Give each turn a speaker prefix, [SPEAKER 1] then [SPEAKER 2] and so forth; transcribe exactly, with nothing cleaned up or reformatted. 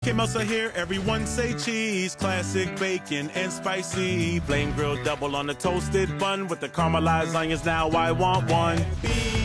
[SPEAKER 1] Mickey Mouse are here, everyone say cheese. Classic bacon and spicy. Flame grilled double on the toasted bun with the caramelized onions, now I want one.